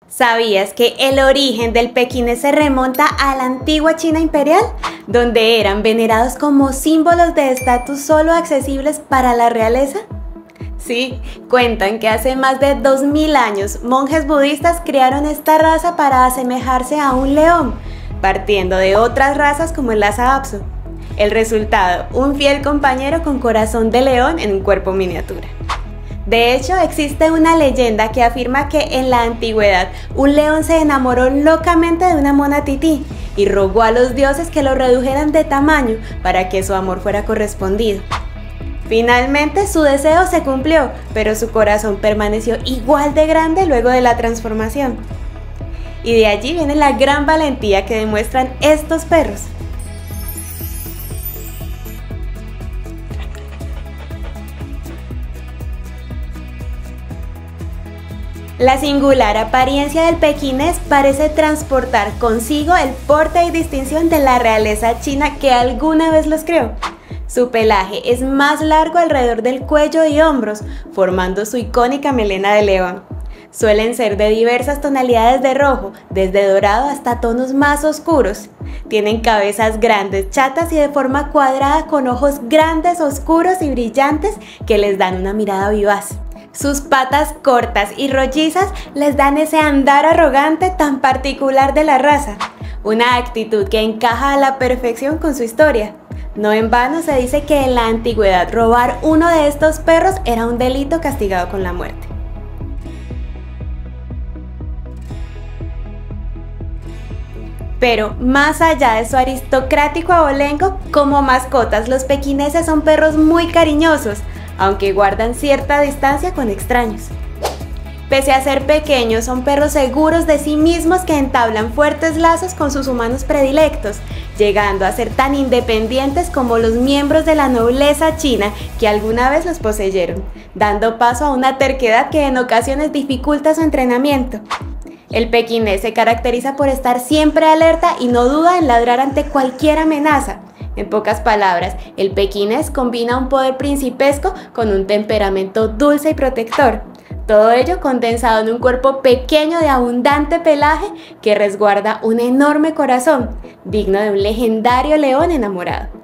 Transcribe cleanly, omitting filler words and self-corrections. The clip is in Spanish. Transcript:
¿Sabías que el origen del pequinés se remonta a la antigua China imperial, donde eran venerados como símbolos de estatus solo accesibles para la realeza? Sí, cuentan que hace más de 2000 años monjes budistas crearon esta raza para asemejarse a un león, partiendo de otras razas como el Lhasa Apso. El resultado, un fiel compañero con corazón de león en un cuerpo miniatura. De hecho, existe una leyenda que afirma que en la antigüedad un león se enamoró locamente de una mona tití y rogó a los dioses que lo redujeran de tamaño para que su amor fuera correspondido. Finalmente su deseo se cumplió, pero su corazón permaneció igual de grande luego de la transformación. Y de allí viene la gran valentía que demuestran estos perros. La singular apariencia del pequinés parece transportar consigo el porte y distinción de la realeza china que alguna vez los creó. Su pelaje es más largo alrededor del cuello y hombros, formando su icónica melena de león. Suelen ser de diversas tonalidades de rojo, desde dorado hasta tonos más oscuros. Tienen cabezas grandes, chatas y de forma cuadrada con ojos grandes, oscuros y brillantes que les dan una mirada vivaz. Sus patas cortas y rollizas les dan ese andar arrogante tan particular de la raza, una actitud que encaja a la perfección con su historia. No en vano se dice que en la antigüedad robar uno de estos perros era un delito castigado con la muerte. Pero más allá de su aristocrático abolengo, como mascotas los pequineses son perros muy cariñosos, aunque guardan cierta distancia con extraños. Pese a ser pequeños, son perros seguros de sí mismos que entablan fuertes lazos con sus humanos predilectos, llegando a ser tan independientes como los miembros de la nobleza china que alguna vez los poseyeron, dando paso a una terquedad que en ocasiones dificulta su entrenamiento. El pequinés se caracteriza por estar siempre alerta y no duda en ladrar ante cualquier amenaza. En pocas palabras, el pequinés combina un poder principesco con un temperamento dulce y protector. Todo ello condensado en un cuerpo pequeño de abundante pelaje que resguarda un enorme corazón, digno de un legendario león enamorado.